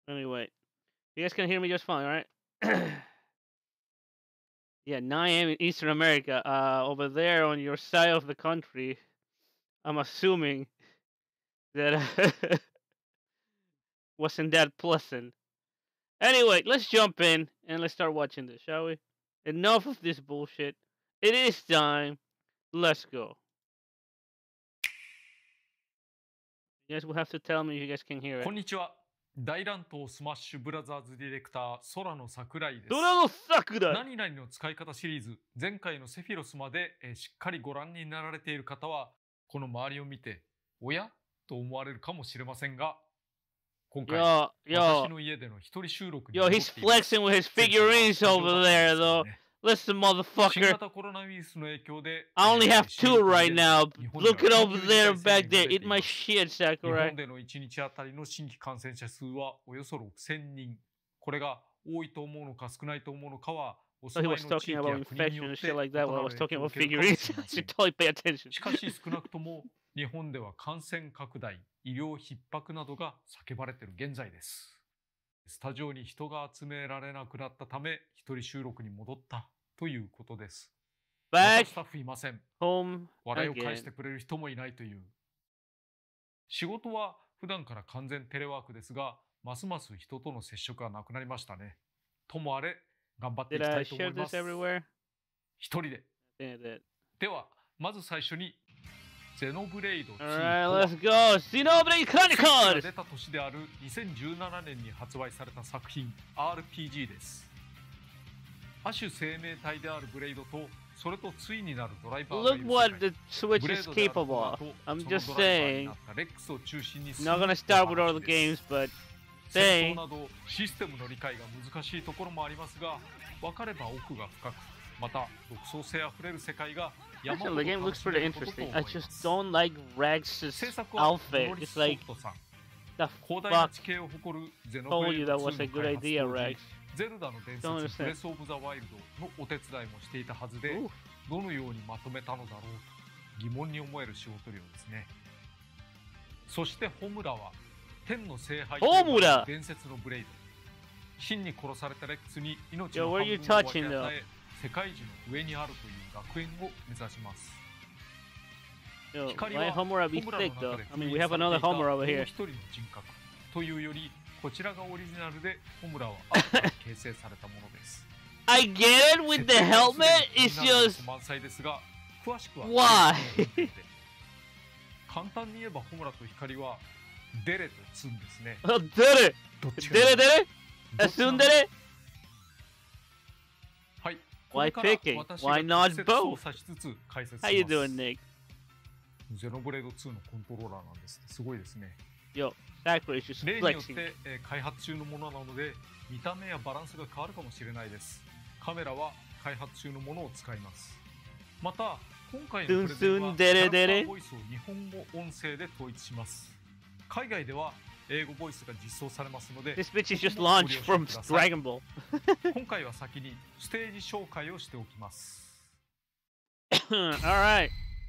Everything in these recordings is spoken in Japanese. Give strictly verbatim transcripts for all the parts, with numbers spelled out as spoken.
Anyway, you guys can hear me just fine, right? Yeah, nine a m in Eastern America. Uh, over there on your side of the country, I'm assuming that wasn't that pleasant. Anyway, let's jump in and let's start watching this, shall we? Enough of this bullshit. It is time. Let's go. You guys will have to tell me if you guys can hear it. こんにちは。大乱闘スマッシュブラザーズディレクター空野桜井です。 空の桜井。 何々の使い方シリーズ、前回のセフィロスまで、えーしっかりご覧になられている方は、この周りを見て、おやと思われるかもしれませんが、今回、 Yo, 私 yo, の家での一人収録に yo, 戻っ he's ています。 flexing with his 前回は figurines スタジオ over だったんで there, すけど though. ね。 Listen, 新 motherfucker. 型コロナウイルスの影響で、 I only えー have 収 two 録が right 現在 now. 日本では Look it 緊 over 急事 there 態宣 back 言 there. が出 Eat てい my ます。 shit, 日 Sakurai. 本でのいちにちあたりの新規感染者数はおよそろくせんにん。これが多いと思うのか少ないと思うのかは、お So 住 he まい was の地 talking 域 about や国によ infection っ and て shit like 異 that な while I る was 影響 talking を about 受けるかもし figurines. れ I ませ should ん。 totally pay attention. しかし少なくとも日本では感染拡大、医療逼迫などが叫ばれている現在です。スタジオに人が集められなくなったため、一人収録に戻ったということです。また Back スタッフいません。 home 笑いを返して again. くれる人もいないという。仕事は普段から完全テレワークですが、ますます人との接触がなくなりましたね。ともあれ、頑張ってい Did きた I いと思い share ま this す。 everywhere? 一人で。 Yeah, I did. では、まず最初に、ゼノブレイドツー Alright, とは let's go. Xenoblade スイッチが Chronicles! 出た年であるにせんじゅうななねんに発売された作品 アールピージー です。亜種生命体であるブレイドとそれと対になるドライバーがい Look る what 世界。 the Switch ブレー is ドである capable コ of. マと I'm その just ドライバーに saying. なったレックスを中心に Not 進む gonna お start with all 話 the です。 games, but 戦闘 saying. などシステムの理解が難しいところもありますが、分かれば奥が深く、また独創性あふれる世界が山ほ Actually, ど the game 楽 looks しめ pretty ることと interesting. 思 I いま just す。 don't like Regs's 制作は outfit. ノリ It's ス・ソ like, フトさん。 the 広大な fuck 地形を誇るゼノブ told レ you イド that ツ was ー a の good 開発 idea, 当時、 Regs? ゼルダの伝 Don't 説ブ understand. レス・オブ・ザ・ワイルドのお手伝いもしていたはずで、 Ooh. どのようにまとめたのだろうと疑問に思える仕事量ですね。そしてホムラは天の聖杯と呼ばれる伝説のブレイド。真に殺されたレックスに命 Yo, の where 半 you 分を分け touching, 与え、世界樹の上にあるという楽園を目指します。 Yo, 光 why は Homura ホ be ムラの thick 中 though? で I mean, 封 we 印 have されて another いた Homura も over う here. 一人の人格というより、こちらがオリジナルでホムラは後から形成されたものです。 I get it with the helmet. It's just 満載ですが、詳しくは why? 簡単に言えばホムラと光はデレとツンですね。 Oh, did it? どっち Did it? Did it? どっちな Assume の did it? はい。 Why これから picking? 私 Why が not 直接 both? 操作しつつ解説し How ます。 you doing, Nick? ゼノブレードツーのコントローラーなんです。すごいですね。 Yo, Sakura is just 例によっ flexing. て、えー開発中のものなので、見た目やバランスが変わるかもしれないです。カメラは開発中のものを使います。また、今回のプレゼンはキ Soon, soon, ャラクタ dere, ーボイスを日本語音声で統一します。海外では英語ボイスが実装されますので、 This bitch is just ここもご launched 了承 from ください。 Dragon Ball. 今回は先にステージ紹介をしておきます。 Alright.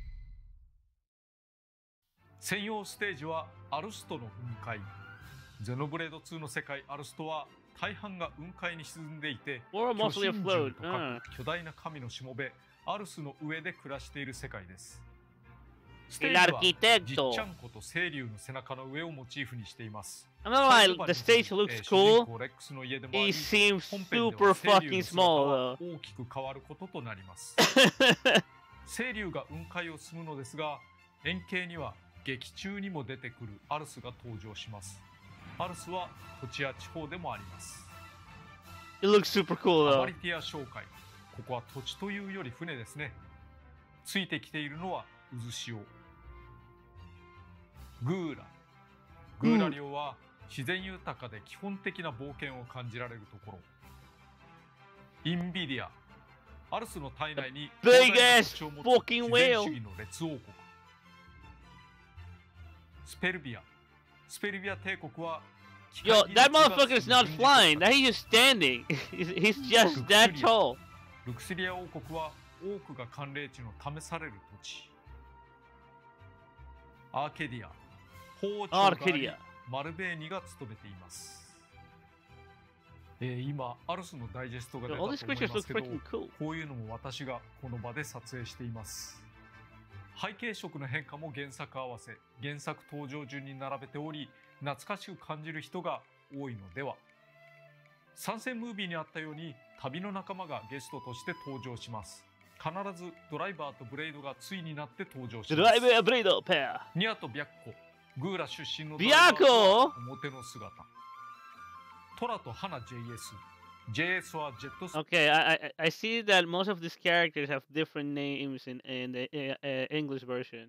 専用ステージはアルストの雲海。ゼノブレードツーの世界アルストは大半が雲海に沈んでいて、 Or 巨 mostly 神 afloat. 獣と Uh. 書く巨大な神のしもべアルスの上で暮らしている世界です。ステ El ージはじっ arquitecto. ちゃんこと清流の背中の上をモチーフにしています。 I'm not 最 gonna 後 lie, まで the stage え looks ー主人 cool. 公レックスの家でもあ He り、 seems 本編で super は清流 fucking の姿 small は though. 大きく変わることとなります。清流が雲海を進むのですが、円形には劇中にも出てくるアルスが登場します。アルスは土地や地方でもあります。 It looks super cool アバ though. リティア商会。ここは土地というより船ですね。ついてきているのは渦潮。グーラ。グーラ領は自然豊かで基本的な冒険を感じられるところ。インビディア。アルスの体内に Big 広大な ass 土地を持つ fucking 自然 whale. 主義の列王国。スペルビア。スペルビア帝国は Yo, that motherfucker is not flying. That he's just standing. He's, he's just that tall. ルクスリア王国は多くが寒冷地の試される土地。アーケディア。法王朝がありアーケディアマルベーニが務めています。 えー今アルスのダイジェストが出 Yo, たと all 思 these い creatures ますけ look ど、 freaking cool. こういうのも私がこの場で撮影しています。背景色の変化も原作合わせ、原作登場順に並べており、懐かしく感じる人が多いのでは。参戦ムービーにあったように旅の仲間がゲストとして登場します。必ずドライバーとブレイドが対になって登場します。 Driver Blade pair. ニアとビャッコ、グーラ出身のビャッコ表の姿。トラとハナ ジェイエス。ジェイエス はジェットス Okay, I, I I see that most of these characters have different names in in the uh, uh, English version.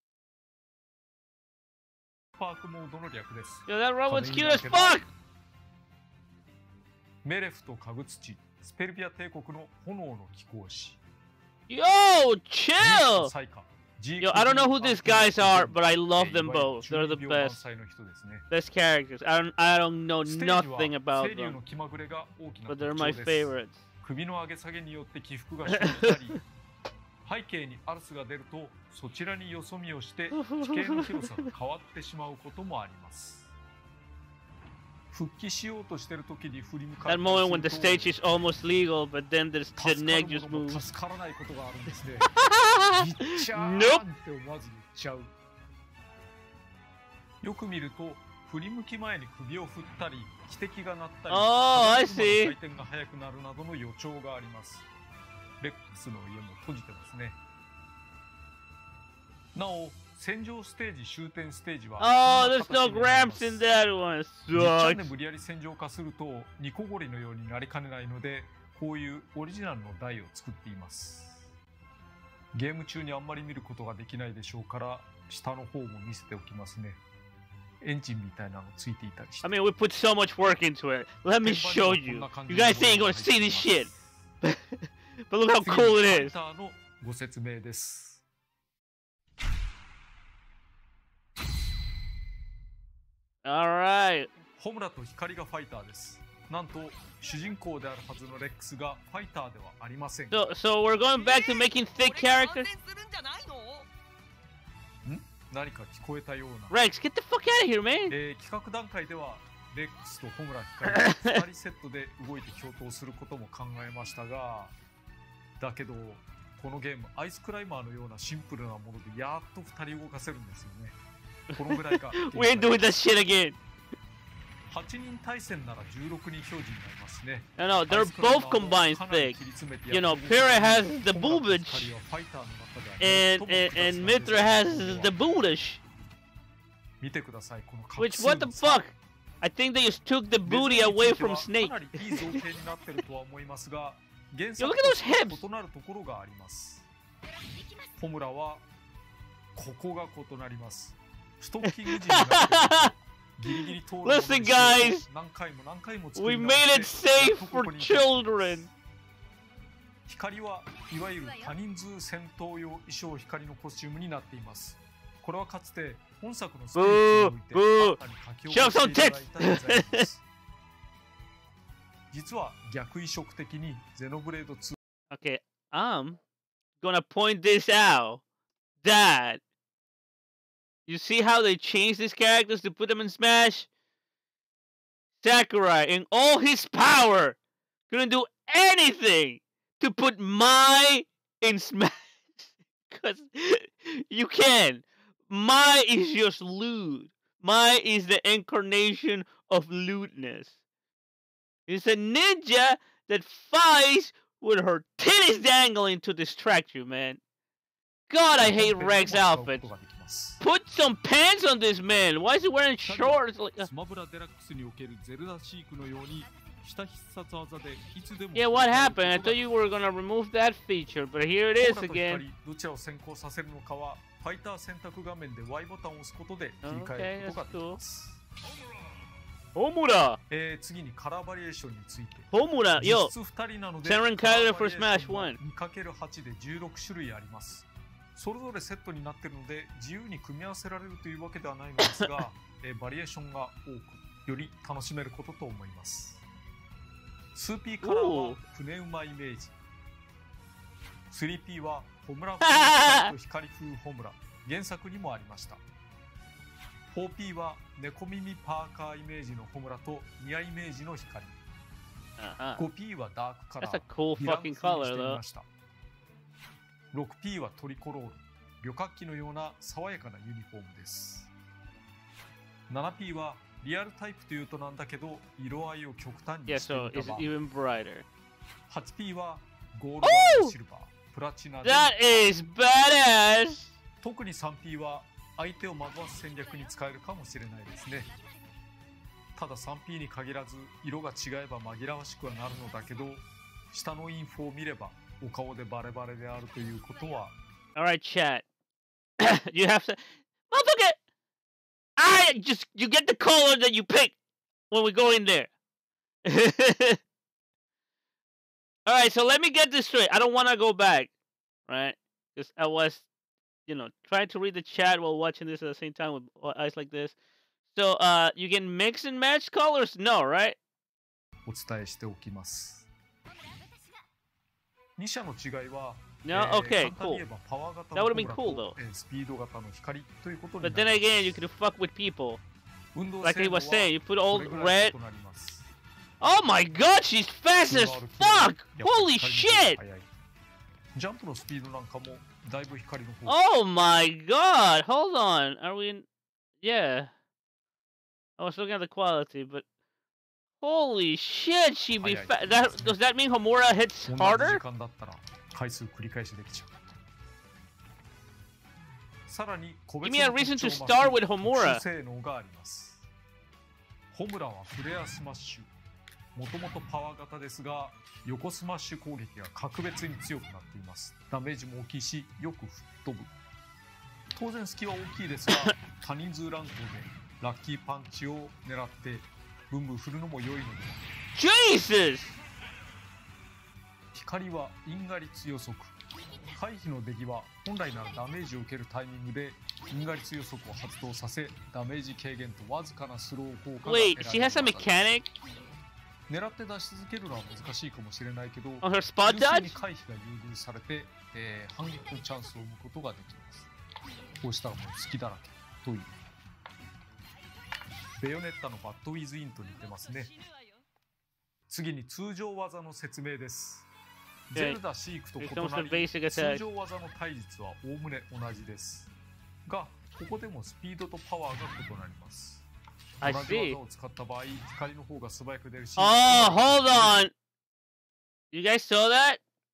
パークモードの略です。 Yo, that robot's cute as 可愛いんだけど。 fuck. メレフとカグツチ、スペルビア帝国の炎の貴公子。 Yo, ジー chill. クサイカ、ジー Yo, ク I don't know who these guys are, but I え love ー them いわゆる both. They're the 中二病 best, 満載の人ですね。 best characters. I don't I don't know ステージは nothing about 清流 them, の気まぐれが大きな but 特 they're 徴 my です。 favorites. 首の上げ下げによって起伏が生じたり、背景にアルスが出るとそちらによそ見をして地形の広さが変わってしまうこともあります。復帰しようとしてる時に振り向か That る moment と when the すると stage is almost legal, but then the, the 助か neck る just ものも moves. 助からないことがあるんですね。言っちゃーん Nope. って思わず言っちゃう。よく見ると振り向き前に首を振ったり、汽笛が鳴ったり、 Oh, I 風 see. の回転が速くなるなどの予兆があります。レックスの家も閉じてますね。なお、戦場ステージ終点ステージは Oh, there's no Gramps in that one. じっちゃんで Sucks. 無理やり戦場化するとニコゴリのようになりかねないので、こういうオリジナルの台を作っています。ゲーム中にあんまり見ることができないでしょうから、下の方も見せておきますね。エンジンみたいなのついていたりして。 I mean, we put so much work into it. Let me show you. You guys ain't gonna see this shit. But look how 次に cool ファ it イ is. ターのご説明です。 Alright. ホムラと光がファイターです。なんと主人公であるはずのレックスがファイターではありません。 So, so we're going back to making thick characters? 何か聞こえたような。 Rex, get the fuck out of here, man. えー企画段階ではレックスとホムラ光がふたりセットで動いて共闘することも考えましたが、だけどこのゲームアイスクライマーのようなシンプルなものでやっとふたり動かせるんですよね。このぐらいが We ain't doing that shit again. はちにん対戦ならじゅうろくにん表示になりますね。 No, no, they're both combined thick. You know, Pyrrha has the boobage, and and, and Mithra has the bootish. 見てください、この Which, what the fuck? I think they just took the booty away from Snake. かなりいい造形になってるとは思いますが、原 Yo, 作 look at those と hips. 異なるところがあります。ホムラはここが異なります。ストッキング時になってるギリギリ通るものに Listen, guys. 何回も何回も作 We り made 直 it して safe for children. 光はいわゆる多人数戦闘用衣装光のコスチュームになっています。これはかつて本作のステージにおいて新たに書き起こしていただいたデザインです。実は逆移植的にゼノブレードツー Okay, I'm gonna point this out. That you see how they changed these characters to put them in Smash? Sakurai, in all his power, couldn't do anything to put Mai in Smash. Because you can. Mai is just lewd. Mai is the incarnation of lewdness. It's a ninja that fights with her titties dangling to distract you, man. God, I hate Rex outfits. Put some pants on this man. Why is he wearing shorts? Like, uh... スマブラデラックスにおけるゼルダシークのように下必殺技でいつでも Yeah, what happened? I thought you were gonna remove that feature, but here it is ホムラと again. 光どちらを先行させるのかはファイター選択画面で Y ボタンを押すことで切り替えることができます。 Homura! えー、次にカラーバリエーションについて。 Homura! 実 Yo! 質ふたりなので Senran カラー Kaido バ for リエーシ Smash ョンは one. にかけるはち でじゅうろく種類あります。それぞれセットになっているので自由に組み合わせられるというわけではないのですが、えー、バリエーションが多くより楽しめることと思います。ツーピー カラーは船馬イメージ、 スリーピー はホムラ風と光風ホムラ、原作にもありました。 フォーピー は猫耳パーカーイメージのホムラとニアイメージの光、 Uh-huh. ごピー はダークカラ That's a ー、 cool ヴィラン fucking 風に color してみ though. ました。ろくピー はトリコロール、旅客機のような爽やかなユニフォームです。ななピー はリアルタイプというとなんだけど、色合いを極端に Yeah, してみ so た it's 版。 even brighter. はちピー はゴールド&シルバー、プラチナで、 That is badass! 特に さんピー は相手を惑わす戦略に使えるかもしれないですね。ただ さんピー に限らず色が違えば紛らわしくはなるのだけど、下のインフォを見ればお顔でバレバレであるということは。 Alright, chat. You have to... Motherfucker! I just... You get the color that you pick when we go in there. Alright, so let me get this straight. I don't want to go back. Right? Because I was, you know, trying to read the chat while watching this at the same time with eyes like this. So, uh, you can mix and match colors? No, right? お伝えしておきます。に社の違いは、 No? えー Okay, 簡単に cool. 言えばパワー型 That の would コ have ブ been ラ cool, と、 though. えースピード型の光ということに But な then ります。 again, you could fuck with people. 運動 Like 性 he 能は was saying, you put そ all れぐらい red. 異なります。 Oh my god, she's fast as fuck! Holy shit! ジャンプのスピードなんかもだいぶ光の方。 Oh my god! Hold on. Are we in... Yeah. I was looking at the quality, but... Holy shit, she be fast. That, does that mean Homura hits 同じ時 harder? 間だったら回数繰り返しできちゃう。さらに個 Give 別 me a の reason 特 to 徴を start 増 with す特 Homura. 殊性能があります。ホムラはフレアスマッシュ。もともとパワー型ですが、横スマッシュ攻撃が格別に強くなっています。ダメージも大きいし、よく吹っ飛ぶ。当然隙は大きいですが、多人数乱闘でラッキーパンチを狙ってブンブン振るのも良いのでは。 Jesus! 光は因果率予測。回避の出来は本来ならダメージを受けるタイミングで因果率予測を発動させ、ダメージ軽減とわずかなスロー効果が得られ Wait, る she has a mechanic 狙って出し続けるのは難しいかもしれないけど、 on her spot 純粋に dodge? 回避が優遇されて、えー、反撃のチャンスを生むことができます。こうしたらもう隙だらけという。ベヨネッタのバッドウィズインと似てますね。次に通常技の説明です。 ゼルダシークと異なり、通常技の対実はおおむね同じですが、ここでもスピードとパワーが異なります。 I 同じ see. 技を使った場合、光の方が素早く出るし、 Oh, hold on. You guys saw that?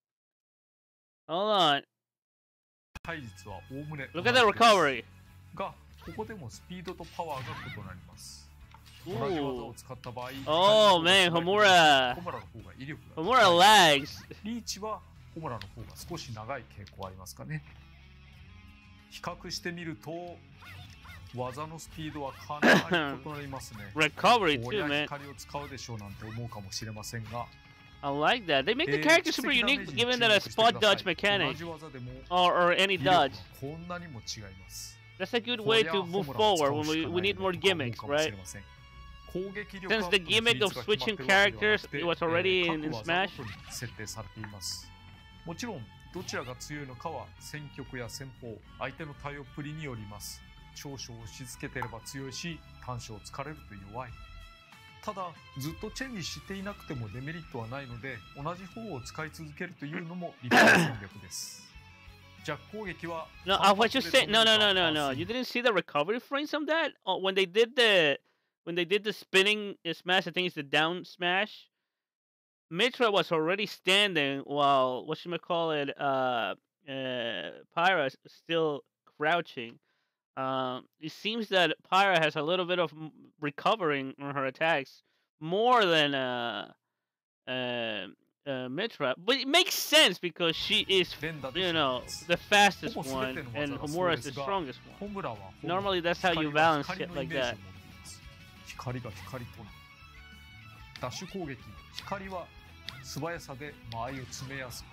Hold on. 対実はおおむね Look at the recovery. が、ここでもスピードとパワーが異なります。 同じ技を Ooh. 使った場合、 Oh man, ホ Homura. ムラの方が威力が Homura lags. リーチはホムラの方が少し長い傾向ありますかね。比較してみると技のスピードはかなり異なりますね。 Recovery こ too, りゃ man. 光を使うでしょうなんて思うかもしれませんが、 I like that. They make the えー character 知 super 的ダメー unique ジに given 注 that a 目して spot ください。 dodge mechanic 同じ技でも or, or any 威力が dodge. こんなにも違います。 That's a good こ way りゃ to ホ move ムラを使 forward う when し we, か we ない need の more かと思う gimmicks, かもしれ right? ません。攻撃力 Since the gimmick of switching characters it was already in, in Smash. 設定されています。もちろんどちらが強いのかは戦局や戦法、相手の対応プリによります。長所を押し付けてれば強いし、短所を突かれると弱い。ただずっとチェンジしていなくてもデメリットはないので、同じ方を使い続けるというのも立派な戦略です。弱攻撃は No, uh, what you say? No, no, no, no, no. You didn't see the recovery frames from that? Oh, when they did the when they did the spinning smash, I think it's the down smash. Mitra was already standing while what should I call it? Uh, uh, Pyra is still crouching. Um, it seems that Pyra has a little bit of m- recovering on her attacks more than uh, uh, uh, Mitra, but it makes sense because she is, 連打で you 勝利 know, です the fastest ほぼ全 one, ての技 and がそう Homura で is す the が、 strongest one. ホムラは Normally, that's how you 光が balance 光 shit のイ like メージを that. 持っています。光が光となる。ダッシュ攻撃、光は素早さで間合いを詰めやすく、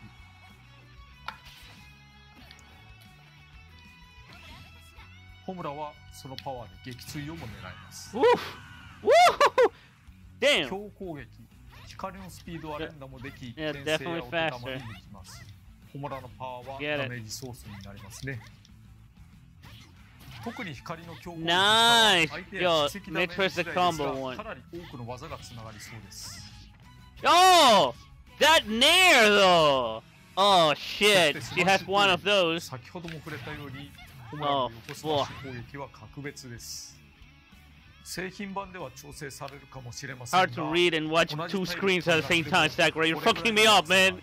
ホムラはそのパワーで撃墜をも狙います。 Woof! Woo! Damn! 強攻撃、光のスピードは連打もでき、 Yeah, 牽制や definitely お手玉 faster. にできます。ホムラのパワーは Get it. ダメージソースになりますね。特に光の強攻撃 Nice! 相手や Yo, 奇跡ダメージ Mitra's the 次第です combo が、 one. かなり多くの技がつながりそうです。 Oh! That Nair though! Oh shit, she has one of those. 先ほども触れたように、ホムラの横スマッシュ攻撃は格別です。製品版では調整されるかもしれませんが、 Hard to read and watch two screens at the same time, Sakura. You're fucking me up, man.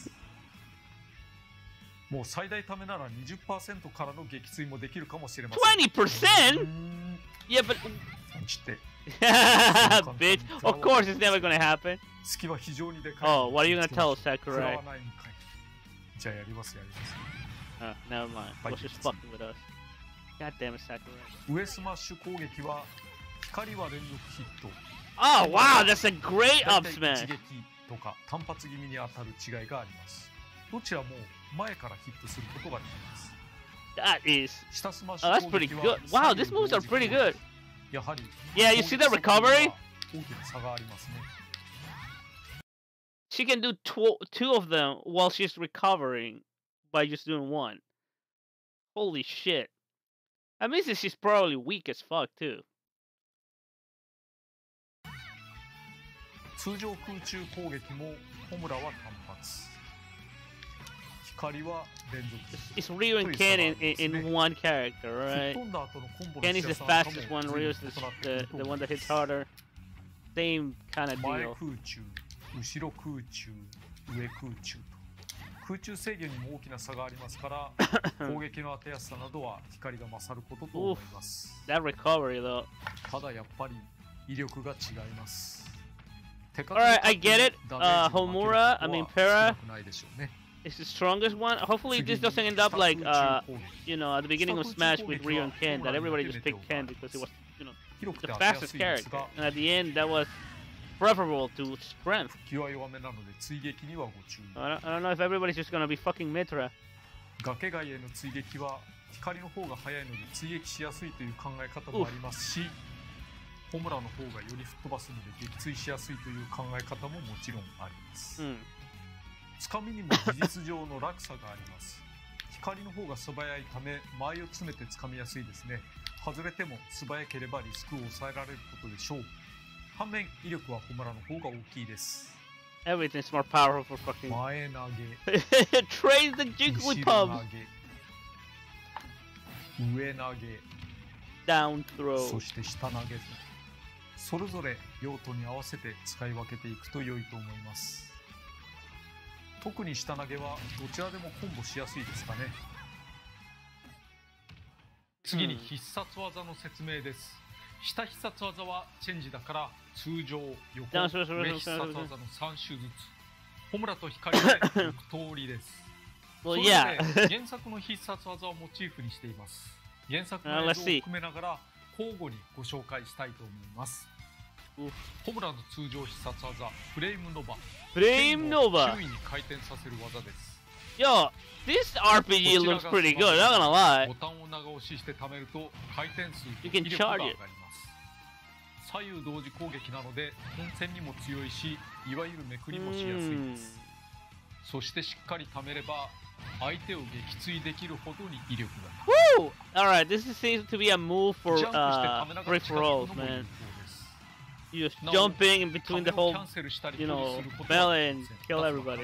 もう最大ためなら にじゅっパーセント からの撃墜もできるかもしれません。 twenty percent? Yeah, but して bitch. Of course it's never gonna happen. 隙は非常にでかい。 Oh, what are you gonna tell Sakurai? じゃあやりますやります。 Oh, never mind. Was just fucking with us. God damn it, Sakurai. 上スマッシュ攻撃は光は連続ヒット。 Oh wow, that's a great up 一 smash. 撃とか単発気味に当たる違いがあります。どちらも前からヒットすることができます。 That is. 下スマッシ Oh, ュ that's 攻 pretty 撃 good. は Wow, these moves are pretty good. やはり Yeah, you see the recovery? 大きな差がありますね。 She can do two, two of them while she's recovering by just doing one. Holy shit. That means that she's probably weak as fuck too. 通常空中攻撃もホムラは単発。光は連続。 It's Ryu and Ken in, in, in one character, right? Ken is the fastest one, Ryu is the, the, the one that hits harder. Same kind of 前 deal. 空中、後ろ空中、上空中と。空中制御にも大きな差がありますから、攻撃の当てやすさなどは光が勝ることと思います。 That recovery though. ただやっぱり威力が違います。 Alright, I get it. Uh, Homura, I mean Pera, is the strongest one. Hopefully this doesn't end up like, uh, you know, at the beginning of Smash with Ryu and Ken, that everybody just picked Ken because it was, you know, the fastest character. And at the end, that was preferable to strength. I don't, I don't know if everybody's just gonna be fucking Mitra. 崖外への追撃は光の方が速いので追撃しやすいという考え方もありますし、ホムラの方がより吹っ飛ばすので撃墜しやすいという考え方ももちろんあります。つかみにも技術上の落差があります。光の方が素早いため前を詰めてつかみやすいですね。外れても素早ければリスクを抑えられることでしょう。反面威力はホムラの方が大きいです。 Everything's more powerful for fucking 前投げ Train the Jiggly Pubs 上投げ Down throw そして下投げとそれぞれ用途に合わせて使い分けていくと良いと思います。特に下投げはどちらでもコンボしやすいですかね。次に必殺技の説明です。下必殺技はチェンジだから通常、横、上必殺技のさん種ずつ。ホムラと光でろく通りです。それで原作の必殺技をモチーフにしています。原作の映像を含めながら交互にご紹介したいと思います。ホムラの通常必殺技、フレームノバ。 フレームノバ。 周囲に回転させる技です。 Yo, this R P G looks pretty good, not gonna lie. ボタンを長押しして貯めると回転数と威力が上がります。左右同時攻撃なので本戦にも強いし、いわゆるめくりもしやすいです。そしてしっかり貯めれば相手を撃墜できるほどに威力が。 Woo! Alright, this seems to be a move for uh, free for rolls, man. You just jumping in between the whole, you know, melee and kill everybody.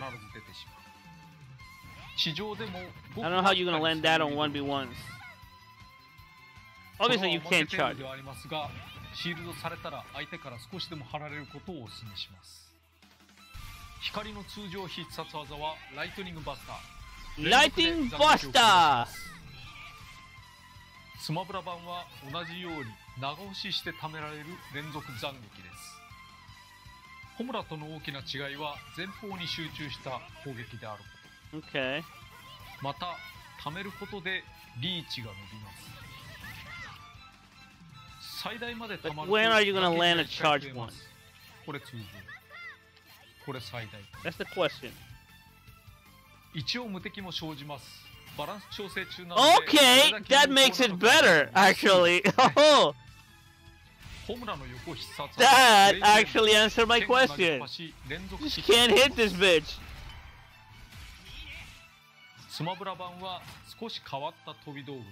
I don't know how you're gonna land that on one v ones. Obviously, you can't charge. シールドされたら相手から少しでも張られることをお勧めします。光の通常必殺技はライトニングバスター。 ライティングバスター。 スマブラ版は同じように長押しして貯められる連続斬撃です。ホムラとの大きな違いは前方に集中した攻撃であること。 Okay. また貯めることでリーチが伸びます。最大まで貯まると when are you gonna land a charge one? これ通常。これ最大。 That's the question. 一応無敵も生じます。バランス調整中なので。 Okay, that makes it better, actually. Oh. ホムラの横必殺。 That actually answered my question. Just can't hit this bitch. スマブラ版は少し変わった飛び道具です。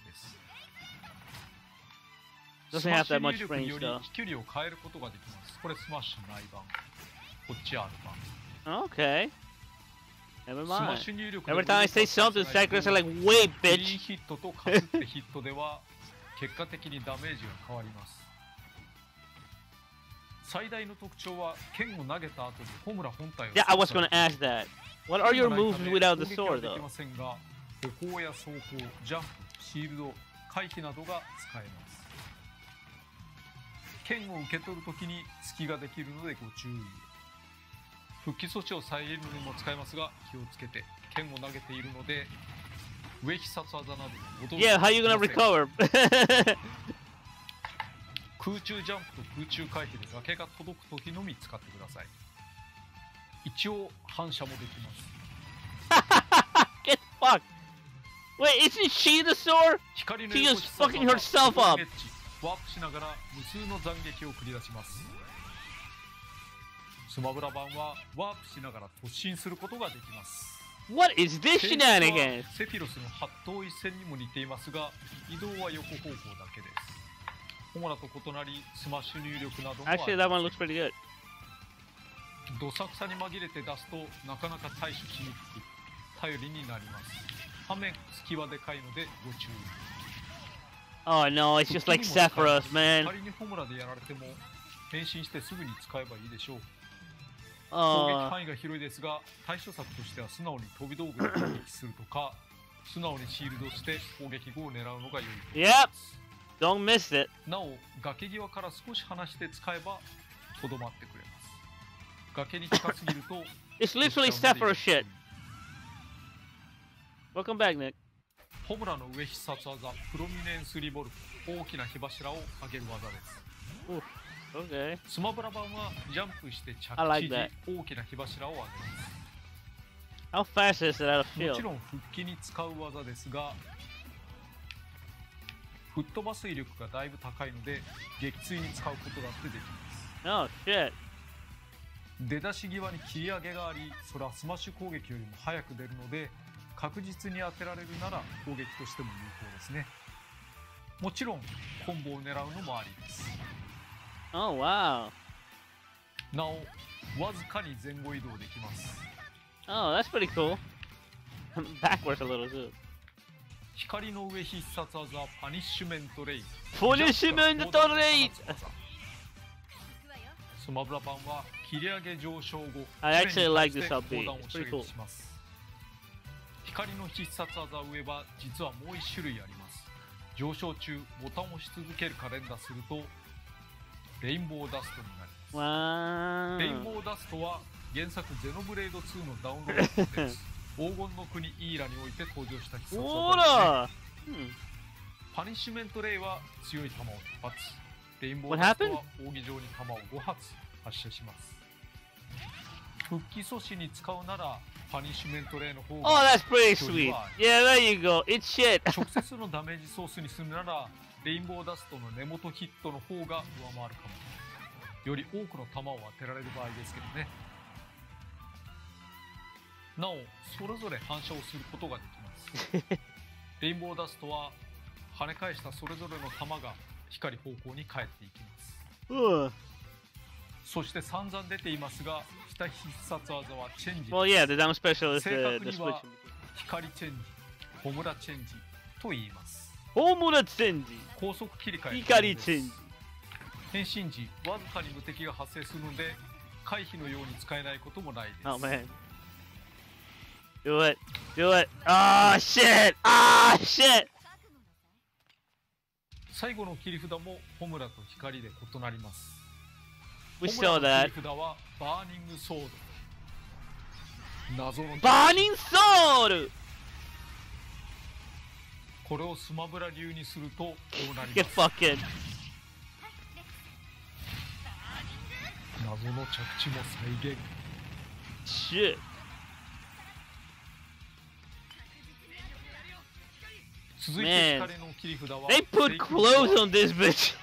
Doesn't have that much range though. 飛距離を変えることができます。これスマッシュ内版。 こっちアルファ。 Okay. Never スマッ mind. シュ入力で Every time I say something, Sakuras are like, wait, クリーン bitch. ヒットとかすってヒットでは結果的にダメージが変わります。最大の特徴は剣を投げた後にホムラ本体を Yeah, I was gonna ask that. What are your moves without the sword, でき though? ませんが、歩行や走行、ジャンプ、シールド、回避などが使えます。剣を受け取るときに隙ができるのでご注意。復帰措置を遮るのにも使えますが気をつけて。剣を投げているので上必殺技などを踊る Yeah, how you gonna recover? 空中ジャンプと空中回避で崖が届くときのみ使ってください。一応反射もできます。 Get fucked. Wait, isn't she the sword? 光の She 横 just 必殺 fucking 技 herself up. エッジワープしながら無数の斬撃を繰り出します。スマブラ版はワープしながら突進することができます。 What is this 戦術は shenanigans? セフィロスの八頭一戦にも似ていますが移動は横方向だけです。ホモラと異なりスマッシュ入力などもあり Actually, that one looks pretty good. どさくさに紛れて出すとなかなか対処しにくく頼りになります。反面隙はでかいのでご注意。 Oh no, it's just like Sephiroth, man. 仮にホムラでやられても変身してすぐに使えばいいでしょう。攻撃 Uh, 範囲が広いですが対処策としては素直に飛び道具で攻撃するとか素直にシールドして攻撃後を狙うのが良いと思います。 don't miss it. なお崖際から少し離して使えばとどまってくれます。崖に近すぎると It's literally Sephiroth shit. Welcome back, Nick. ホムラの上必殺技プロミネンスリボルト大きな火柱を上げる技です。 Okay. スマブラ版はジャンプして着 I like 地 that. 時大きな火柱を上げます。 How fast is it out of もち shield? ろん復帰に使う技ですが吹っ飛ばす威力がだいぶ高いので撃墜に使うことだってできます。 Oh shit. 出だし際に切り上げがありそれはスマッシュ攻撃よりも早く出るので確実に当てられるなら攻撃としても有効ですね。もちろんコンボを狙うのもありです。 Oh wow. なおわずかに前後移動できます。 Oh, that's pretty cool. Backwards a little too. 光の上必殺技パニッシュメントレイ Punishment rate. スマブラ版は切り上げ上昇後 I actually like this 砲 update. 弾を It's 射 pretty cool. 撃します。光の必殺技上は実はもう一種類あります。上昇中ボタンを押し続けるか連打するとレインボーダストになります。 Wow. レインボーダストは原作ゼノブレードツーのダウンロードです。黄金の国イーラにおいて登場した必殺技ですね。 Ora. Hmm. パニッシュメントレイは強い弾を一発。レインボー What ダスト happened? は扇状に弾をご発発射します。復帰阻止に使うならパニッシュメントレイの方 Oh, が that's pretty sweet. Yeah, there you go. It's shit. 直接のダメージソースにするならレインボーダストの根元ヒットの方が上回るかも。より多くの弾を当てられる場合ですけどね。なおそれぞれ反射をすることができます。レインボーダストは跳ね返したそれぞれの弾が光方向に返っていきます。 Ugh. そして散々出ていますが下必殺技はチェンジ。 Well, yeah, the down special is 正 the, 確 the に switch. は光チェンジ、ホムラチェンジと言います。 Homura Tsenji. 高速切り替え Hikari Tsenji. 変身時わずかに無敵が発生するので回避のように使えないこともないです。 Oh man. Do it. Do it. Ah, shit. Ah, shit. 最後の切り札もホムラと光で異なります。 We ホムラ saw の that. 切り札はバーニングソード。謎の Burning Sword. これをスマブラ流にするとこうなり Get ます。 fucking. 謎の着地も再現。 Shit. 続いて Man. 光の切り札は They put clothes on this bitch.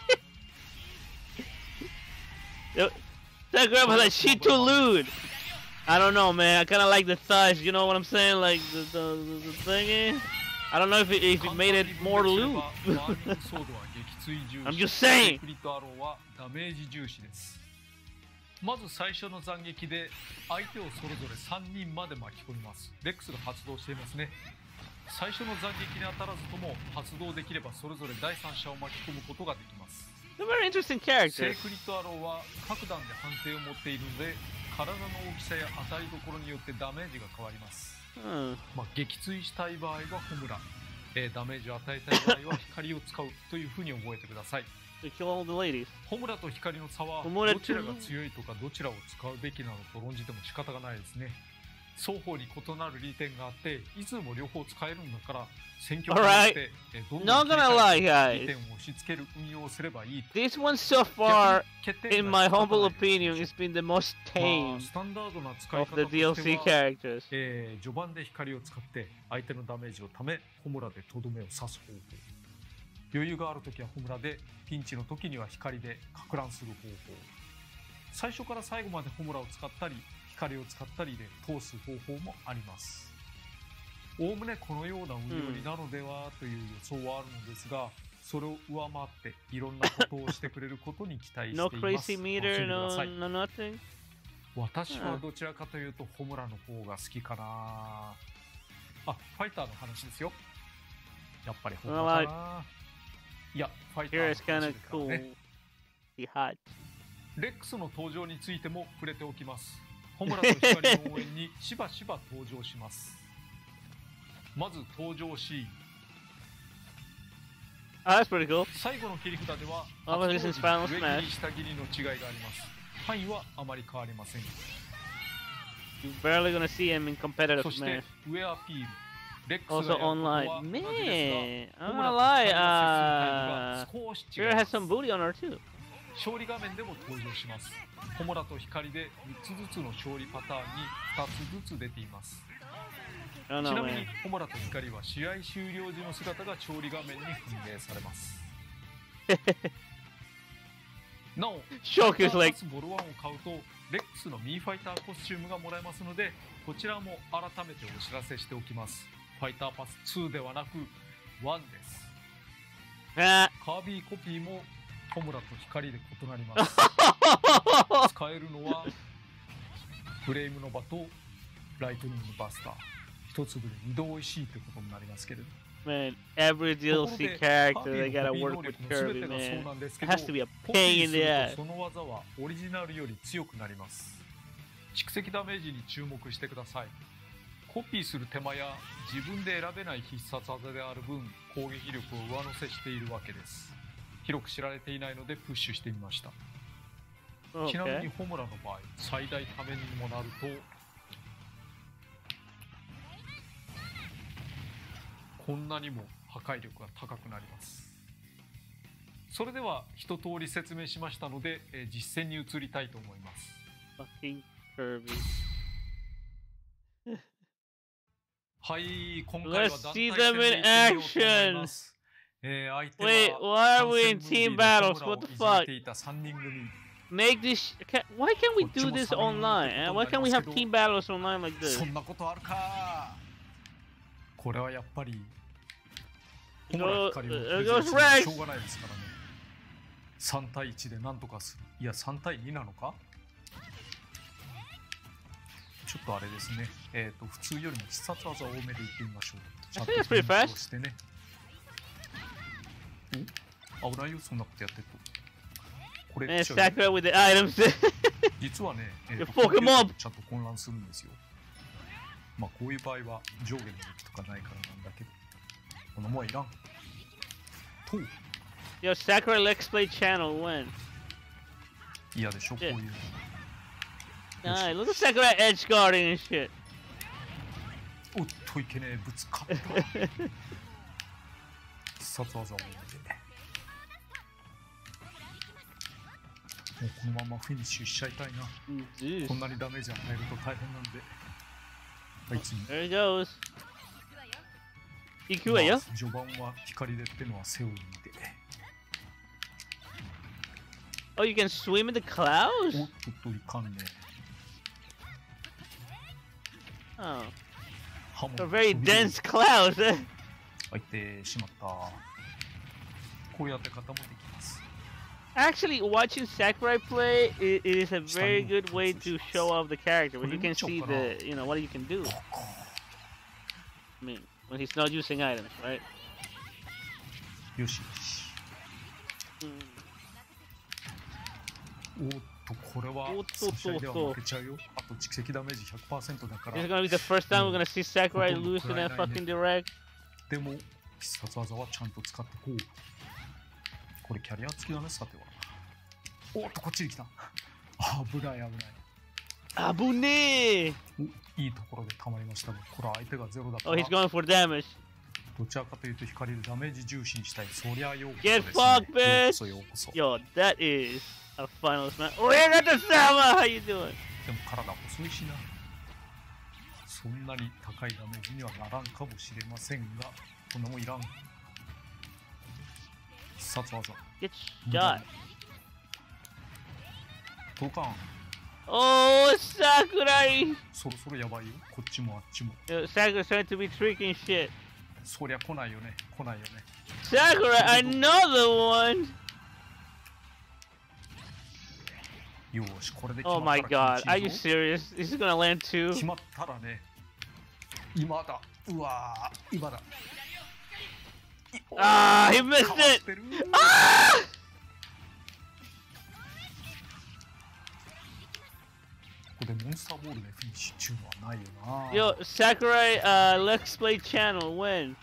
Yo, that girl was like, she too lewd. I don't know, man. I kind of like the thighs. You know what I'm saying? Like the the, the, the thingy. I don't know if it, if it made it more lewd. I'm just saying. クリットアローはダメージ重視です。 まず最初の斬撃で相手をそれぞれさんにんまで巻き込みます。レックスが発動していますね。最初の斬撃に当たらずとも発動できればそれぞれ第三者を巻き込むことができます。 They're very interesting セ characters. ークリッドアローは各弾で判定を持っているので、体の大きさや当たりどころによってダメージが変わります。 Hmm. まあ、撃墜したい場合はホムラ、えーダメージを与えたい場合は光を使うというふうに覚えてください。 They kill all the ladies. ホムラと光の差はホムラどちらが強いとかどちらを使うべきなのと論じても仕方がないですね。双方に異なる利点があっていつでも両方使えるんだから選挙によってえどんどん Not 切り gonna 替 lie, えて利 guys. 点を押し付ける運用をすればいい。 This one so 逆 far, に欠点 in が my 仕方ない humble です。 opinion, has been the most まあ tame スタンダードな使い of 方 the として DLC は、 characters. えー序盤で光を使って相手のダメージをためホムラでとどめを刺す方法、余裕があるときはホムラで、ピンチの時には光でか乱する方法、最初から最後までホムラを使ったり光を使ったりで通す方法もあります。おおむねこのような運用になるのではという予想はあるのですが、それを上回っていろんなことをしてくれることに期待してい No ます。 crazy 楽しん meter, でくだ no, さい。 no nothing. 私はどちらかというとホムラの方が好きかな。あ、ファイターの話ですよ。やっぱりホムラかな。いや、ファイター Here の is 話 kind で of すから cool. ね。 He hot. レックスの登場についても触れておきます。ホムラと光の応援にしばしば登場します。まず登場シーン。 Oh, that's pretty cool. 最後の切り札では Oh, but this is Final 上切 Smash. り下切りの違いがあります。範囲はあまり変わりません。 You're barely gonna see him in competitive そして Smash. 上アピール。レックス Also がやることは online. 同じ Man, ですが、 I'm ホム not ラ gonna と lie. 光の接するタイプ Uh, が少し違い Shira ま has す。 some booty on her too. 勝利画面でも登場します。ホムラと光でみっつずつの勝利パターンにふたつずつ出ています。 I don't ち know, なみに man. ホムラと光は試合終了時の姿が勝利画面に反映されます。なお、 Shulk is like, ボルワンを買うとレックスのミーファイターコスチュームがもらえますので、こちらも改めてお知らせしておきます。ファイターパスツーではなくワンです。 ah, カービィコピーもホムラと光で異なります。使えるのはフレームのバとライトニングバスター、一粒で二度美味しいってことになりますけれど、 man, every ところ D L で C カ character ービ they ィの gotta コピー work 能 with 力の全 Kirby, てがそう man. なんです It けど、 has to be a コピ pain ー in す the る ass. とその技はオリジナルより強くなります。蓄積ダメージに注目してください。コピーする手間や自分で選べない必殺技である分、攻撃力を上乗せしているわけです。広く知られていないのでプッシュしてみました。ちなみに Okay. ホムラの場合、最大ためにもなるとこんなにも破壊力が高くなります。それでは一通り説明しましたので、えー実践に移りたいと思います。 Fucking Kirby. はい、今回は Let's 団 see 体戦 them で in 行ってみようと思います。えー相手は Wait, why are we in 参戦ムービー team で battles? ホムラを What the いじめ fuck? ていたさんにん組。 Make this. Can, why can't we do this こっちも online? サ Eh? ム Why ネ can't we イル have と team battles online like そ this? んなことあるか。これはやっぱりホ It ムラ goes, 光を it プレゼン goes するのは Rex. しょうがないですからね。さん対いちでなんとかする。いやさん対になのか。ちょっとあれですね。えっ、と普通よりも必殺技多めでいってみましょう。ちゃんと I think that's pretty fast. 勉強してね。お、危ないよそんなことやってると。これ And ちゃう Sakura with the items. 実はね、えーと Pokémon コンピューターとちゃんと混乱するんですよ。まあこういう場合は上下の動きとかないからなんだけど、このもんはいらん。と Yo, Sakura Let's Play channel when? 嫌でしょこういう。 Alright, look at Sakura edge guarding and shit. おっといけねえ、ぶつかった。必殺技を見て。もうこのままフィニッシュしちゃいたいな。 Jeez. こんなにダメージ与えると大変なんで。はい、次。 There he goes. 行くまあわよ。 序盤は光でってのはセオリーで。 Oh, you can swim in the clouds? おっとっといかんね。 Oh, 刃物 a very 飛び出る dense clouds. eh? 入ってしまった。こうやって方もできます。 I Actually, watching Sakurai play it, it is a very good way to show off the character. When you can see the, you know, what you can do. I mean, when he's not using items, right? Yoshi. おっと、これは差し合いでは負けちゃうよ。あと蓄積ダメージ ひゃくパーセント だから。 This is gonna be the first time we're gonna see Sakurai lose in that fucking direct. でも、必殺技はちゃんと使ってこう。これキャリア付きだね、さては。おっと、こっちに来た。危ない危ない。 あぶねえ。 いいところでたまりましたが、これは相手がゼロだから。 Oh, he's going for damage. どちらかというと光るダメージ重視にしたい。そりゃようこそ Get ですね。 fucked, ようこ bitch! そようこそ。 Yo, that is a final smash. Oh, I got the Sama! How you doing? でも体細いしな。そんなに高いダメージにはならんかもしれませんが、こんなもんいらん。必殺技。 Get shot. 届かん。 Oh, Sakurai! そろそろやばいよ。こっちもあっちも。 Yo, Sakurai's trying to be tricking shit. そりゃ来ないよね。来ないよね。 Sakurai, another one! よし、これで決 Oh ま my ったら god, are you serious? This is gonna land two? 決まったらね。今だ。うわー、今だ。 Ah, he missed it! Ah! ここでモンスターボールでフィニッシュっていうのはないよな。 Yo, Sakurai, uh, Let's Play channel, when?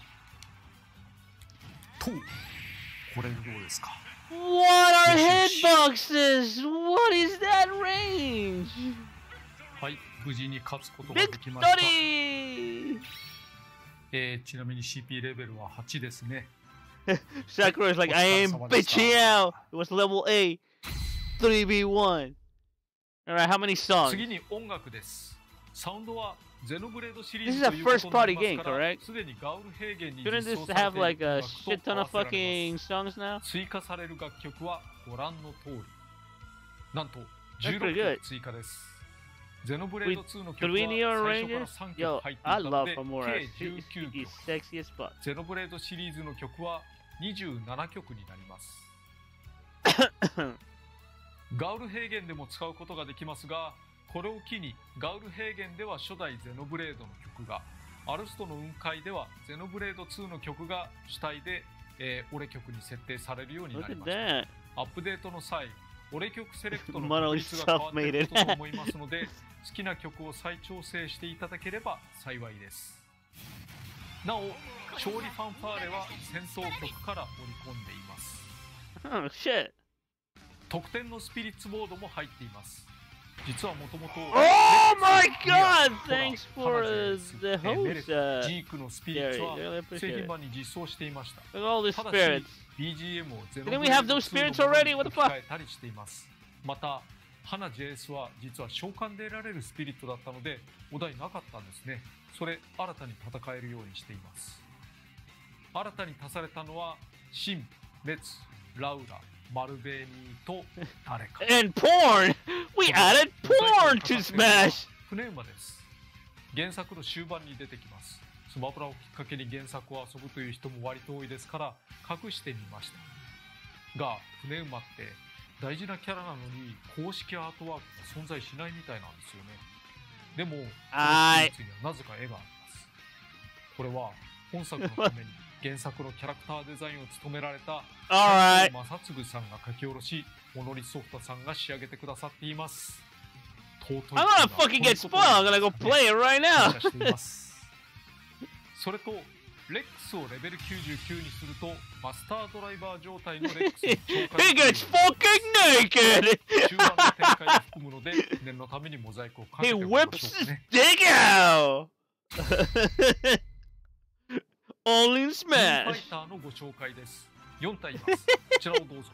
と、これどうですか? What are hitboxes? What is that range? はい、無事に勝つことができました。 Victory! えー、ちなみに シーピー レベルははちですね。 Sakurai's like, I am bitching out. It was level eight. three v one. Alright, how many songs? 次に音楽です。サウンドはゼノブレードシリー This ズ is と a いうこと first にな party りますか game, ら、 correct? すでにガウル平原に Shouldn't 実装 this され have てい like る a 音楽と shit ton 合 of わせられ fucking ます。 songs now? 追加される楽曲はご覧の通り。なんとじゅう That's ろ pretty く good. 曲追加です。ゼノブレードツーの曲は Three neon 最初から ranges? さん Yo, 曲入っていた I の love で、 Famura. 計 She, じゅうきゅう she 曲。 is sexy as fuck. ゼノブレードシリーズの曲はにじゅうななきょくになります。ガウル平原でも使うことができますが、これを機にガウル平原では初代ゼノブレードの曲が、アルストの雲海ではゼノブレードツーの曲が主体で、えー、オレ曲に設定されるようにな Look り at ました。 that. アップデートの際、オレ曲セレクトの確率が変わっていることと思いますので、好きな曲を再調整していただければ幸いです。なお、勝利ファンファーレは戦闘曲から織り込んでいます。 Oh shit. 特典のスピリッツボードも入っています。実はもともと Oh my god! Thanks for uh, the host. Uh, ジークのスピリッツは Gary, really 製 appreciate 品 it. 版に実装していました。 Look at all these ただし spirits. ビージーエム をゼノ Didn't ブ we レー have ド those ツーの spirits もの already? に What 置 the き fuck? 換えたりしています。また、花 ジェイエス は実は召喚で得られるスピリットだったので、お題なかったんですね。それ、新たに戦えるようにしています。新たに足されたのは、シン、レツ、ラウラ、マルベーニーと誰か。 And porn! We added porn to Smash! 船馬です。原作の終盤に出てきます。スマブラをきっかけに原作を遊ぶという人も割と多いですから隠してみました。が、船馬って大事なキャラなのに公式アートワークが存在しないみたいなんですよね。でも、 はい。 このスピリッツにはなぜか絵があります。これは本作のために原作のキャラクターデザインを務められた Alright. 正嗣さんが書き下ろし、モノリソフトさんが仕上げてくださっています。 I'm gonna fucking get spoiled. I'm gonna go play it right now. それと、レックスをレベルきゅうじゅうきゅうにすると、マスタードライバー状態のレックスに超過 He gets fucking naked! 中盤の展開を含むので、念のためにモザイクをかけて He おきま whips しょう his かね。 dick out! All in ファ Smash! イターのご紹介です。よん体います。こちらをどうぞ。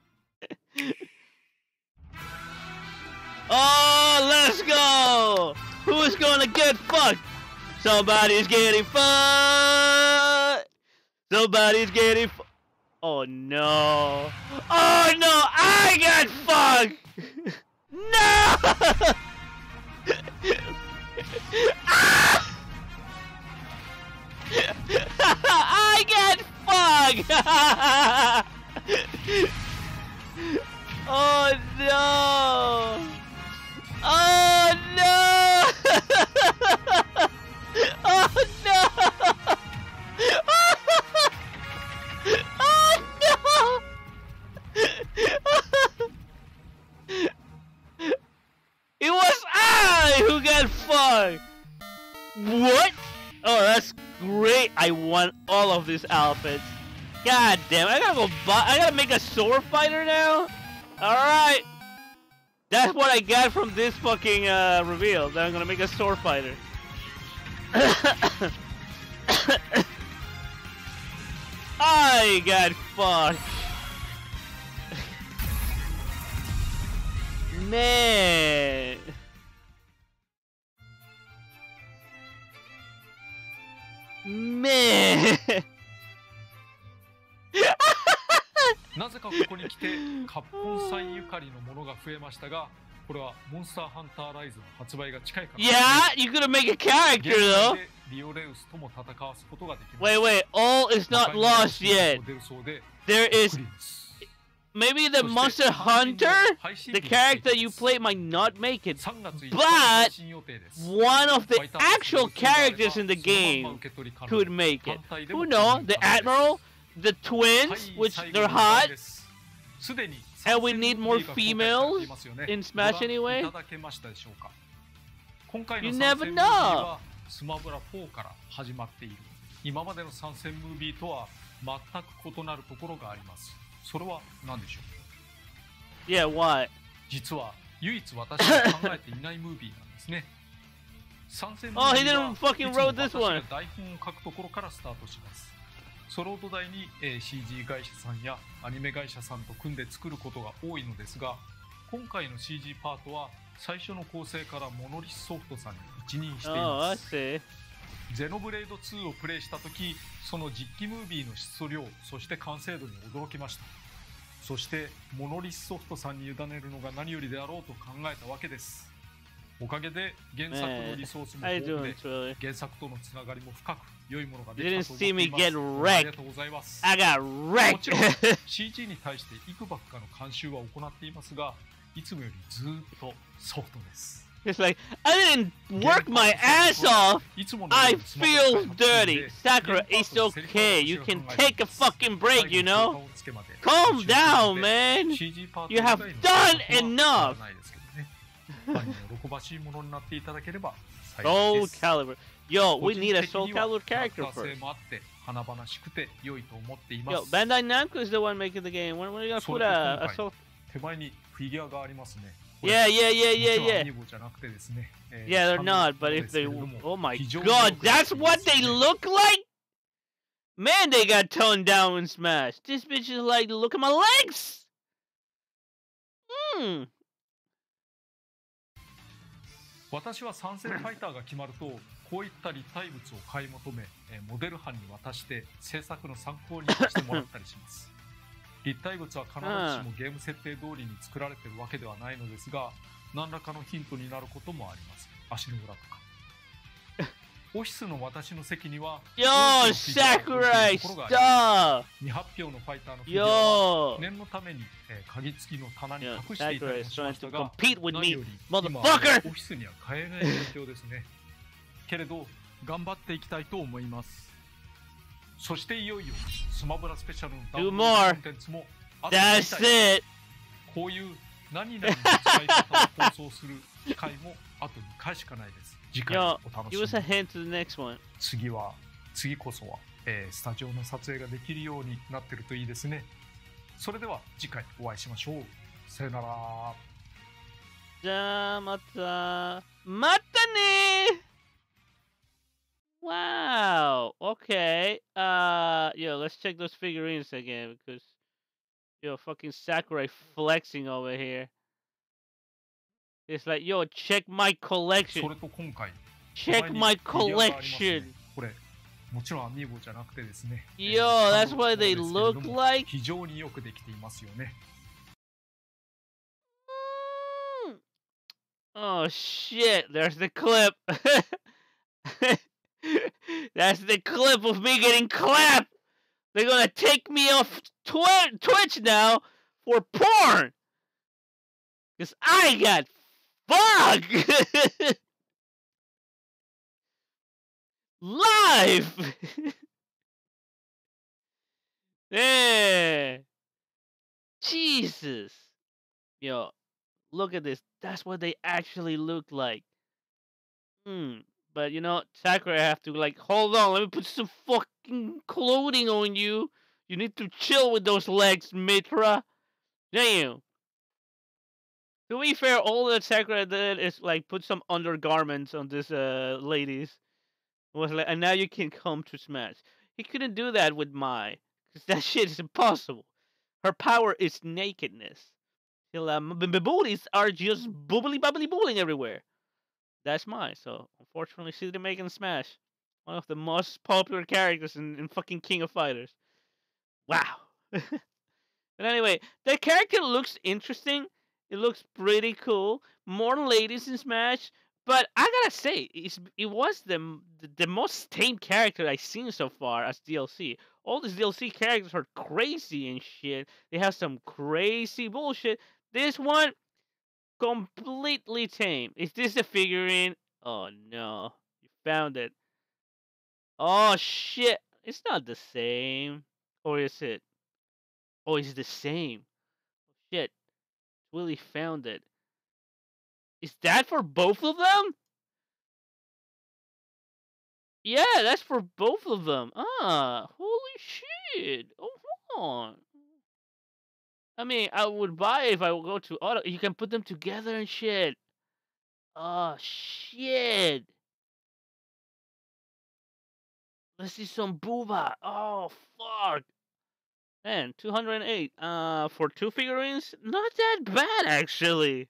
Oh, let's go! Who's gonna get fucked? Somebody's getting fucked! Somebody's getting fucked! Oh no! Oh no! I got fucked! No! Ah! I got fucked! the fuck? What? Oh, that's great. I want all of these outfits. God damn, I gotta go buy. I gotta make a sword fighter now? Alright. That's what I got from this fucking uh, reveal. That I'm gonna make a sword fighter. I got fucked. Man. Man. なぜかここに来てカプコンさんゆかりのものが増えましたが、これはモンスターハンターライズの発売が近いからですね。 Yeah, you could make a character though. 現在でリオレウスとも戦わすことができます。 Wait, wait, all is not lost yet. There is maybe the Monster Hunter, the character you play might not make it, but one of the actual characters in the game could make it. Who knows? The Admiral, the twins, which they're hot, and we need more females in Smash anyway. You never know. スマブラフォーから始まっている。今までの参戦ムービーとは全く異なるところがあります。それは何でしょう？ Yeah, what? 実は唯一私が考えていないムービーなんですね。参戦ムービーは、いつも私が台本を書くところからスタートします。ソロ土台に、えー、シージー 会社さんやアニメ会社さんと組んで作ることが多いのですが、今回の シージー パートは最初の構成からモノリスソフトさんに一任しています。 Oh, ゼノブレイドツーをプレイした時、その実機ムービーの質量、そして完成度に驚きました。そしてモノリスソフトさんに委ねるのが何よりであろうと考えたわけです。おかげで原作のリソースも豊富で、原作とのつながりも深く良いものができたと思っています。ありがとうございます。 I got wrecked. もちろん シージー に対していくばくかの監修は行っていますが、いつもよりずっとソフトです。 It's like, I didn't work my ass off. I feel dirty. Sakura, it's okay. You can take a fucking break, you know? Calm down, man. You have done enough. Soul Calibur. Yo, we need a Soul Calibur character first. Yo, Bandai Namco is the one making the game. When are we gonna put a, a Soul... Yeah, yeah, yeah, yeah, yeah. Yeah, they're not, but if they... Oh my god, that's what they look like?! Man, they got toned down in Smash. This bitch is like, look at my legs! Hmm. 私は参戦ファイターが決まると、こういった立体物を買い求め、モデル班に渡して制作の参考にしてもらったりします。立体物は必ずしもゲーム設定通りに作られているわけではないのですが、何らかのヒントになることもあります。足の裏とか。オフィスの私の席には、 Yo, Sakurai, stop! 未発表のファイターのフィギュアは念のために、えー、鍵付きの棚に隠していたりもしましたが、何より今はオフィスには買えない状況ですね。けれど、頑張っていきたいと思います。そしていよいよスマブラスペシャルのダウンロードコンテンツもあってみたい。こういう何々の使い方を放送する機会もあとにかいしかないです。次回お楽しみに。次は次こそは、えー、スタジオの撮影ができるようになってるといいですね。それでは次回お会いしましょう。さよなら。 じゃあまたまたね。Wow. Okay. Uh, yo, let's check those figurines again because, yo, fucking Sakurai flexing over here. It's like, yo, check my collection. Check my collection. Yo, that's what they look like. Mm. Oh shit! There's the clip. That's the clip of me getting clapped. They're gonna take me off twi- Twitch now for porn. Cause I got fucked live. Yeah. Jesus. Yo, look at this. That's what they actually look like. Hmm. But you know, Sakura have to like, hold on, let me put some fucking clothing on you. You need to chill with those legs, Mitra. Damn. To be fair, all that Sakura did is like put some undergarments on this uh ladies. It was like, and now you can come to Smash. He couldn't do that with Mai, because that shit is impossible. Her power is nakedness. He'll, um, b- b- booties are just bubbly bubbly booling everywhere. That's Mai. So unfortunately, she didn't make it in Smash. One of the most popular characters in, in fucking King of Fighters. Wow. But anyway, the character looks interesting. It looks pretty cool. More ladies in Smash, but I gotta say, it's, it was the, the the most tame character I've seen so far as D L C. All these D L C characters are crazy and shit. They have some crazy bullshit. This one, completely tame. Is this a figurine? Oh no, you found it. Oh shit, it's not the same. Or is it? Oh, it's the same. Shit. Willie found it. Is that for both of them? Yeah, that's for both of them. Ah, holy shit. Oh, hold on. I mean, I would buy it if I would go to auto. You can put them together and shit. Oh, shit. Let's see some booba. Oh, fuck. Man, two hundred eight. Uh, for two figurines? Not that bad, actually.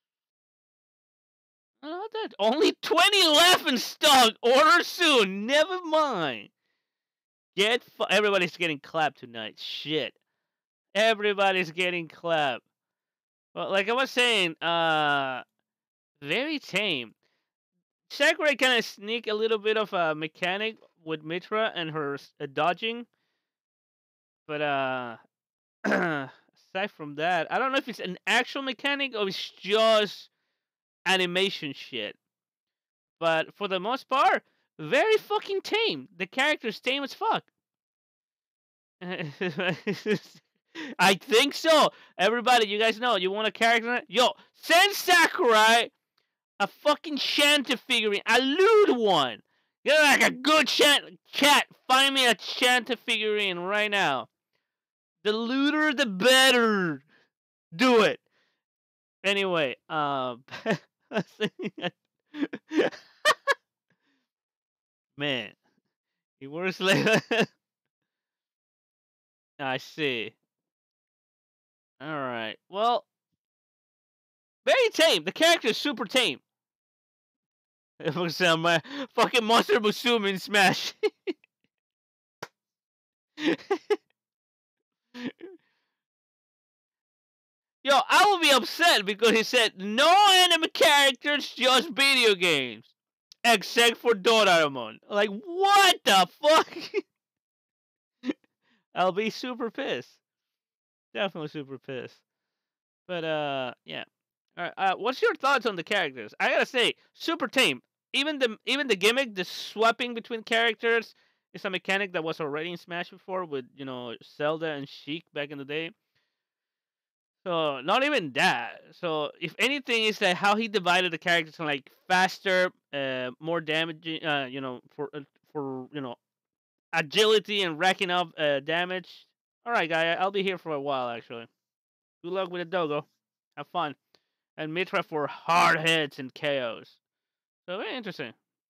Not that. Only twenty left in stock. Order soon. Never mind. Get fu- everybody's getting clapped tonight. Shit. Everybody's getting clapped. Well, like I was saying, uh very tame. Sakurai kind of sneak a little bit of a mechanic with Mitra and her s- uh, dodging, but uh aside from that, I don't know if it's an actual mechanic or it's just animation shit. But for the most part, very fucking tame. The character's tame as fuck. I think so. Everybody, you guys know, you want a character? Yo, send Sakurai a fucking Shanta figurine, a lewd one. You're like a good Shanta cat. Find me a Shanta figurine right now. The lewder, the better. Do it. Anyway, um, man, he works like. I see. All right. Well, very tame. The character is super tame. It was uh, my fucking Monster Musume in Smash. Yo, I will be upset because he said no anime characters, just video games, except for Doraemon. Like, what the fuck? I'll be super pissed. Definitely super pissed. But uh, yeah. All right. Uh, what's your thoughts on the characters? I gotta say, super tame. Even the even the gimmick, the swapping between characters, is a mechanic that was already in Smash before with you know Zelda and Sheik back in the day. So not even that. So if anything, it's like how he divided the characters in like faster, uh, more damaging. Uh, you know, for uh, for you know agility and racking up uh, damage. All right, guy, I'll be here for a while actually. Good luck with the dogo. Have fun. And Mitra for hard hits and K Os. So very interesting.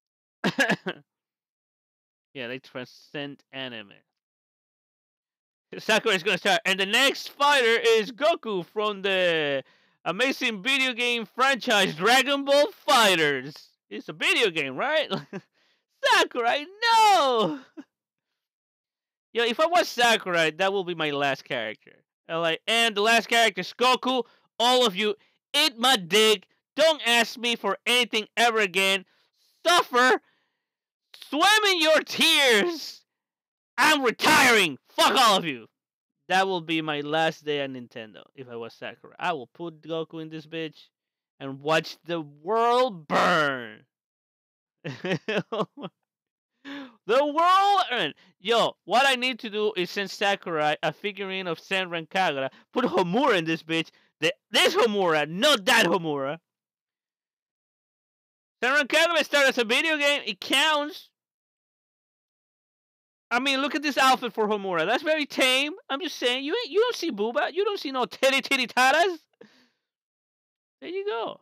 Yeah, they transcend anime. Sakura is gonna start, and the next fighter is Goku from the amazing video game franchise Dragon Ball Fighters. It's a video game, right? Sakurai, no! Yo, if I was Sakurai, that will be my last character. And like, and the last character is Goku. All of you, eat my dick. Don't ask me for anything ever again. Suffer. Swim in your tears. I'm retiring. Fuck all of you. That will be my last day at Nintendo if I was Sakurai. I will put Goku in this bitch and watch the world burn. The world burn. Yo, what I need to do is send Sakurai a figurine of Senran Kagura, put Homura in this bitch. The, this Homura, not that Homura. Senran Kagura started as a video game. It counts. I mean, look at this outfit for Homura. That's very tame. I'm just saying, you ain't, you don't see booba. You don't see no titty titty taras. There you go.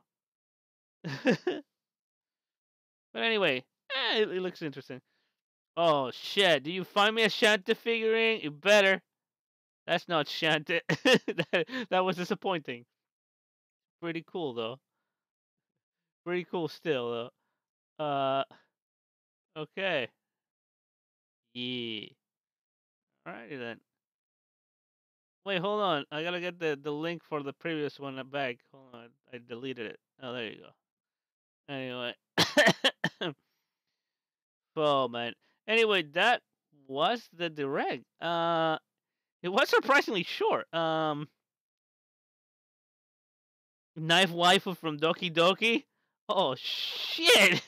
But anyway, eh, it, it looks interesting. Oh shit! Do you find me a Shanta figurine? You better. That's not Shanta. that, that was disappointing. Pretty cool though. Pretty cool still though. Uh. Okay. Yeah. Alrighty then. Wait, hold on. I gotta get the, the link for the previous one back. Hold on. I deleted it. Oh, there you go. Anyway. Oh, man. Anyway, that was the direct. Uh, it was surprisingly short. Um, Knife Waifu from Doki Doki? Oh, shit!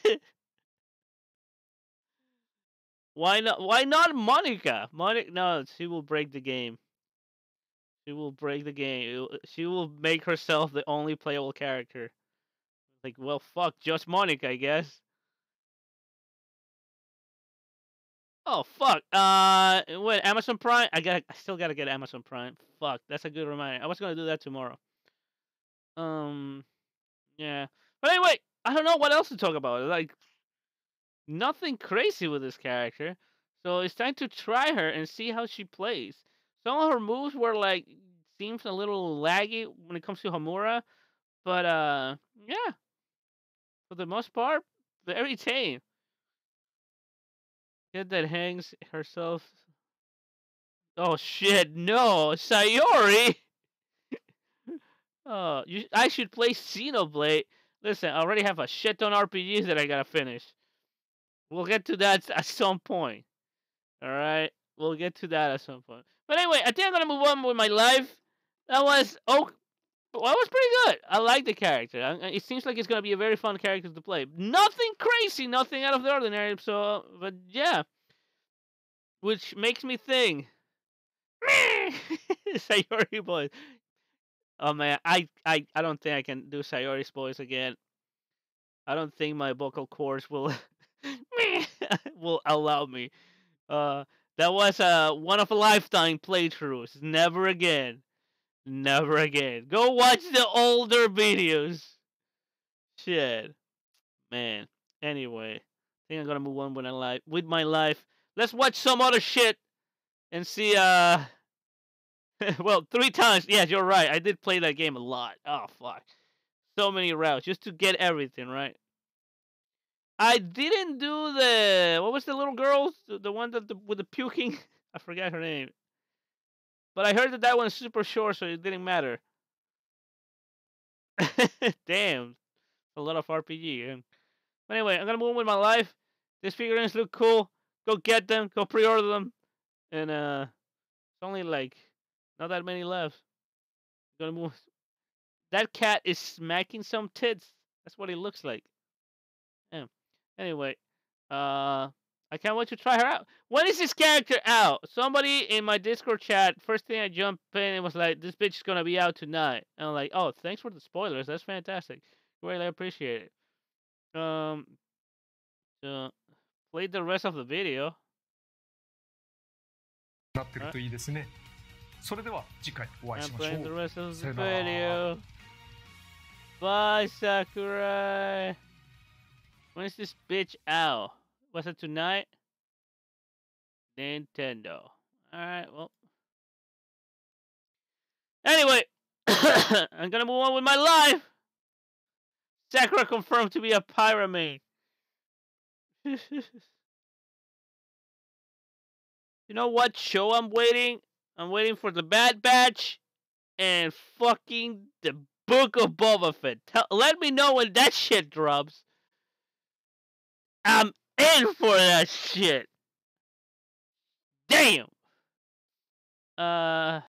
Why not? Why not Monica? Monica? No, she will break the game. She will break the game. She will make herself the only playable character. Like, well, fuck, just Monica, I guess. Oh fuck. Uh, what? Amazon Prime? I got. I still gotta get Amazon Prime. Fuck, that's a good reminder. I was gonna do that tomorrow. Um, yeah. But anyway, I don't know what else to talk about. Like, nothing crazy with this character. So it's time to try her and see how she plays. Some of her moves were like seems a little laggy when it comes to Homura, but uh, yeah, for the most part, very tame. Kid that hangs herself. Oh shit! No, Sayori. Oh, you. I should play Xenoblade. Listen, I already have a shit ton R P Gs that I gotta finish. We'll get to that at some point. All right, we'll get to that at some point. But anyway, I think I'm gonna move on with my life. That was oh, well, that was pretty good. I like the character. It seems like it's gonna be a very fun character to play. Nothing crazy, nothing out of the ordinary. So, but yeah, which makes me think. Sayori boys. Oh man, I, I I don't think I can do Sayori's voice again. I don't think my vocal cords will will allow me. Uh, that was a uh, one of a lifetime playthroughs. Never again. Never again. Go watch the older videos. Shit, man. Anyway, I think I'm gonna move on with my life. With my life, let's watch some other shit and see. Uh, well, three times. Yes, you're right. I did play that game a lot. Oh fuck, so many routes just to get everything right. I didn't do the what was the little girl, the, the one that the, with the puking. I forgot her name. But I heard that that one's super short, so it didn't matter. Damn, a lot of R P G. But anyway, I'm gonna move on with my life. These figurines look cool. Go get them. Go pre-order them. And uh, it's only like not that many left. I'm gonna move. That cat is smacking some tits. That's what it looks like. Yeah. Anyway, uh, I can't wait to try her out. When is this character out? Somebody in my Discord chat, first thing I jumped in, and was like, this bitch is going to be out tonight. And I'm like, oh, thanks for the spoilers. That's fantastic. Really appreciate it. Um, so, play the rest of the video. なってるといいですね。それでは次回お会いし I'm ましょ playing the う。 rest of さ the よなら。 video. Bye, Sakurai. When is this bitch out? Was it tonight? Nintendo. Alright, well. Anyway, I'm gonna move on with my life. Sakura confirmed to be a pyramid. You know what show I'm waiting? I'm waiting for the Bad Batch and fucking the Book of Boba Fett. Tell, let me know when that shit drops. I'm in for that shit. Damn. Uh.